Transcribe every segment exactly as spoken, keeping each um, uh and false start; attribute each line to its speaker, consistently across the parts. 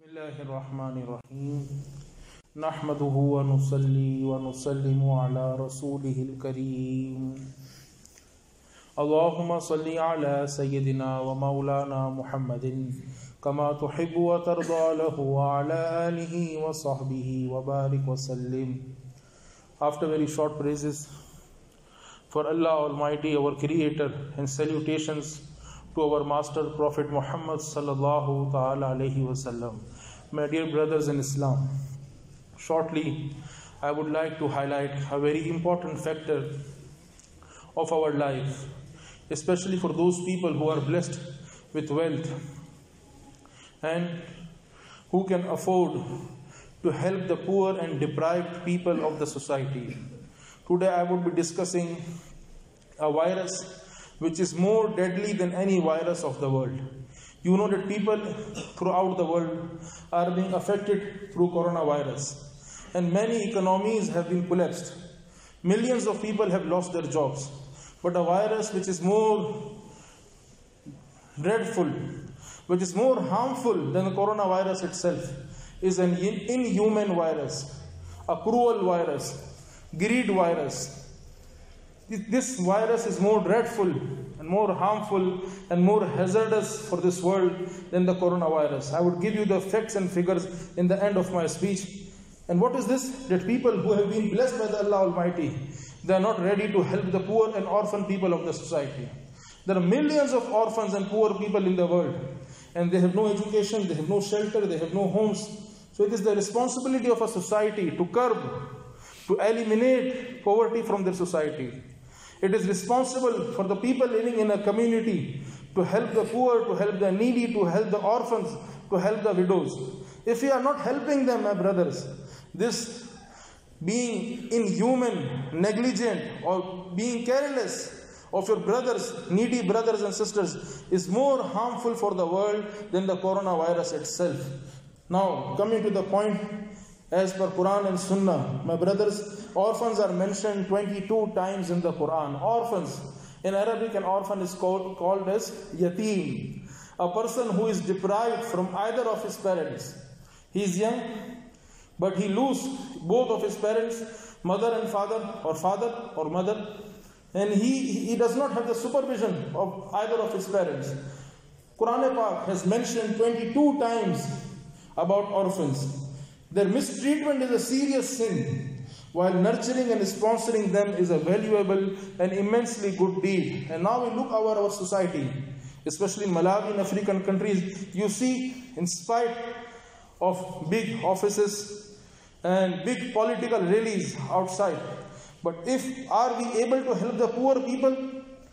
Speaker 1: Bismillahir Rahmanir Rahim. Nahmaduhu wa nusalli wa nusallimu ala rasulihil kareem. Allahumma salli ala sayyidina wa maulana Muhammadin kama tuhibbu wa tarda lahu wa ala alihi wa sahbihi wa barik wa sallim. After very short praises for Allah Almighty, our Creator, and salutations to our Master Prophet Muhammad sallallahu ta'ala alayhi wa sallam. My dear brothers in Islam, shortly I would like to highlight a very important factor of our life, especially for those people who are blessed with wealth and who can afford to help the poor and deprived people of the society. Today I would be discussing a virus which is more deadly than any virus of the world. You know that people throughout the world are being affected through coronavirus, and many economies have been collapsed. Millions of people have lost their jobs. But a virus which is more dreadful, which is more harmful than the coronavirus itself, is an inhuman virus, a cruel virus, greed virus. This virus is more dreadful and more harmful and more hazardous for this world than the coronavirus. I would give you the facts and figures in the end of my speech. And what is this? That people who have been blessed by the Allah Almighty, they are not ready to help the poor and orphan people of the society. There are millions of orphans and poor people in the world, and they have no education, they have no shelter, they have no homes. So it is the responsibility of a society to curb, to eliminate poverty from their society. It is responsible for the people living in a community to help the poor, to help the needy, to help the orphans, to help the widows. If we are not helping them, my brothers, this being inhuman, negligent, or being careless of your brothers, needy brothers and sisters, is more harmful for the world than the coronavirus itself. Now, coming to the point, as per Quran and Sunnah, my brothers, orphans are mentioned twenty-two times in the Quran. Orphans. In Arabic, an orphan is called, called as yatim. A person who is deprived from either of his parents. He is young, but he loses both of his parents, mother and father, or father or mother, and he, he does not have the supervision of either of his parents. Quran Pak has mentioned twenty-two times about orphans. Their mistreatment is a serious sin, while nurturing and sponsoring them is a valuable and immensely good deed. And now we look over our society, especially Malawi and African countries. You see, in spite of big offices and big political rallies outside, but if are we able to help the poor people?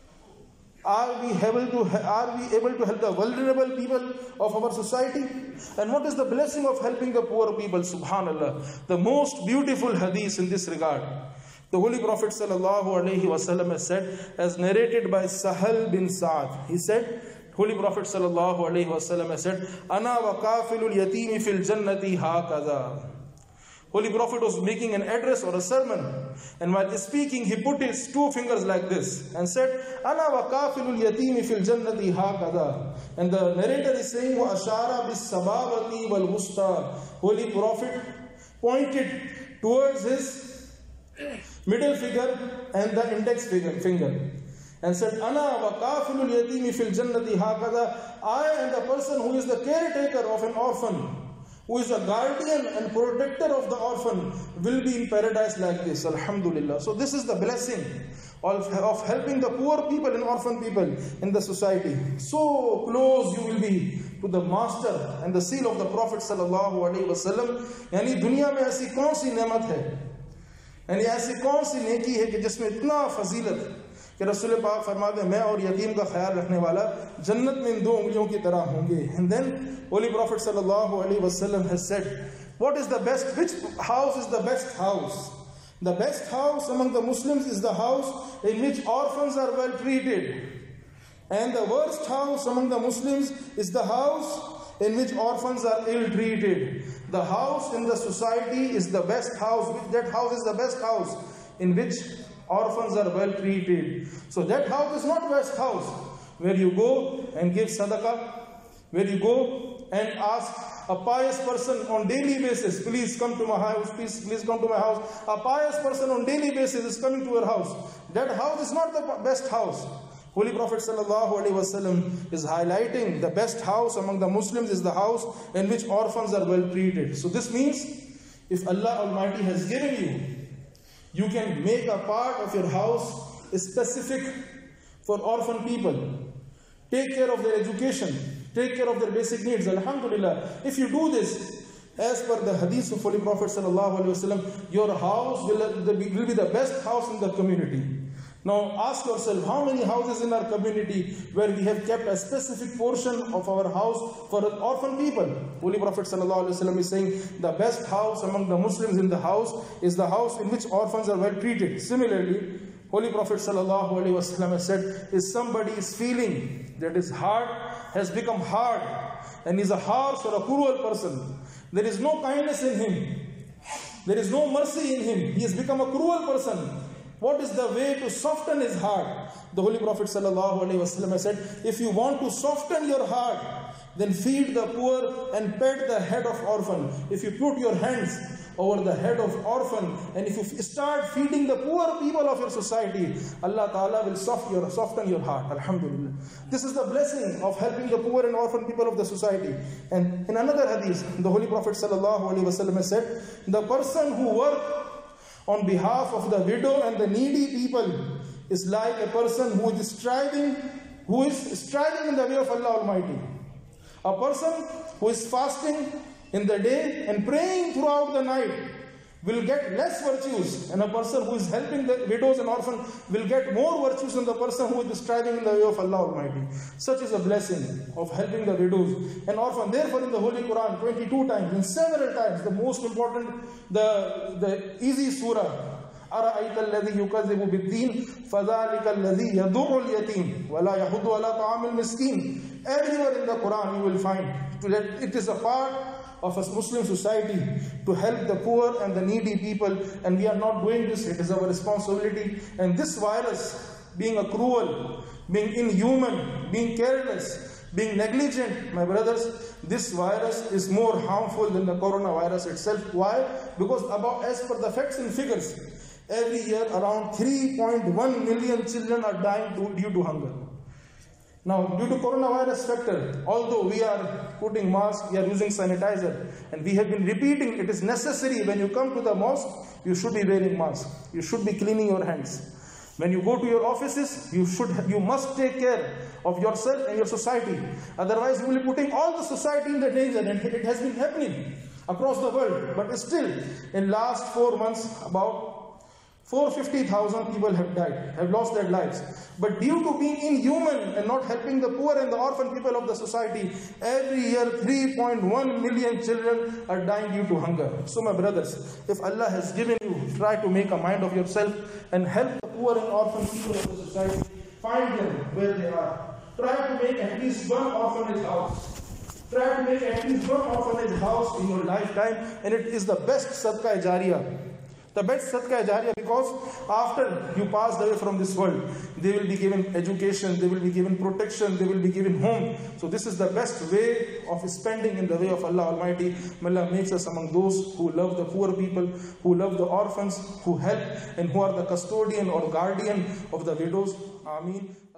Speaker 1: Are we able to are we able to help the vulnerable people of our society? And what is the blessing of helping the poor people? Subhanallah, the most beautiful hadith in this regard. The Holy Prophet sallallahu alaihi wasallam has said, as narrated by Sahal bin Sa'ad. He said, Holy Prophet sallallahu alaihi wasallam has said, "Ana wa kafilul yatimi fil jannati hakadha." Holy Prophet was making an address or a sermon, and while speaking, he put his two fingers like this and said, "Ana wa kafilul yatimi fil jannati hakadha." And the narrator is saying, "Wa ashara bis sababati wal wusta." Holy Prophet pointed towards his middle finger and the index finger and said, "Ana wa kafilul yatimi fil jannati hakadha." I am the person who is the caretaker of an orphan, who is a guardian and protector of the orphan, will be in paradise like this. Alhamdulillah. So this is the blessing of, of helping the poor people and orphan people in the society. So close you will be to the master and the seal of the Prophet sallallahu alaihi wasallam. यानी दुनिया में ऐसी कौन सी नेमत है, यानी ऐसी कौन सी नेकी है कि जिसमें इतना फजीलत कि रसूल पाक फरमाते हैं, मैं और यतीम का ख्याल रखने वाला जन्नत में इन दो उंगलियों की तरह होंगे. And then Holy Prophet sallallahu alaihi wasallam has said, what is the best, which house is the best house? The best house among the Muslims is the house in which orphans are well treated. And the worst house among the Muslims is the house in which orphans are ill treated. The house in the society is the best house. That house is the best house in which orphans are well treated. So that house is not best house where you go and give sadaqah, where you go and ask a pious person on daily basis, please come to my house, please, please come to my house. A pious person on daily basis is coming to your house. That house is not the best house. Holy Prophet sallallahu alaihi wasallam is highlighting the best house among the Muslims is the house in which orphans are well treated. So this means if Allah Almighty has given you, you can make a part of your house specific for orphan people. Take care of their education. Take care of their basic needs. Alhamdulillah. If you do this, as per the hadith of Holy Prophet sallallahu alaihi wasallam, your house will, will be the best house in the community. Now ask yourself, how many houses in our community where we have kept a specific portion of our house for orphan people? Holy Prophet sallallahu alaihi wasallam is saying the best house among the Muslims in the house is the house in which orphans are well treated. Similarly, Holy Prophet sallallahu alaihi wasallam has said, if somebody is feeling that his heart has become hard and is a harsh or a cruel person, there is no kindness in him, there is no mercy in him, he has become a cruel person, what is the way to soften his heart? The Holy Prophet sallallahu alaihi wasallam has said, if you want to soften your heart, then feed the poor and pet the head of orphan. If you put your hands over the head of orphan and if you start feeding the poor people of your society, Allah Ta'ala will soften your, soften your heart. Alhamdulillah. This is the blessing of helping the poor and orphan people of the society. And in another hadith, the Holy Prophet sallallahu alaihi wasallam has said, the person who works on behalf of the widow and the needy people is like a person who is striving, who is striving in the way of Allah Almighty. A person who is fasting in the day and praying throughout the night will get less virtues, and a person who is helping the widows and orphans will get more virtues than the person who is striving in the way of Allah Almighty. Such is a blessing of helping the widows and orphans. Therefore, in the Holy Quran, twenty-two times, and several times, the most important, the, the easy surah, أَرَأَيْتَ الَّذِي يُكَذِّبُ بِالدِّينِ فَذَلِكَ الَّذِي يَدُعُّ الْيَتِيمِ وَلَا يَحُضُّ عَلَى طَعَامِ الْمِسْكِينِ. Everywhere in the Quran you will find that it is a part of a Muslim society to help the poor and the needy people, and we are not doing this. It is our responsibility. And this virus, being a cruel, being inhuman, being careless, being negligent, my brothers, this virus is more harmful than the coronavirus itself. Why? Because about, as per the facts and figures, every year around three point one million children are dying to, due to hunger. Now, due to coronavirus factor, although we are putting masks, we are using sanitizer, and we have been repeating, it is necessary when you come to the mosque, you should be wearing mask. You should be cleaning your hands. When you go to your offices, you should, you must take care of yourself and your society. Otherwise, you will be putting all the society in the danger, and it has been happening across the world. But still, in last four months, about four hundred fifty thousand people have died, have lost their lives. But due to being inhuman and not helping the poor and the orphan people of the society, every year three point one million children are dying due to hunger. So my brothers, if Allah has given you, try to make a mind of yourself and help the poor and orphan people of the society. Find them where they are. Try to make at least one orphanage house. Try to make at least one orphanage house in your lifetime, and it is the best sadaqah jariyah. The best sadaqah jariyah, because after you pass away from this world, they will be given education, they will be given protection, they will be given home. So this is the best way of spending in the way of Allah Almighty. May Allah makes us among those who love the poor people, who love the orphans, who help and who are the custodian or guardian of the widows. Ameen.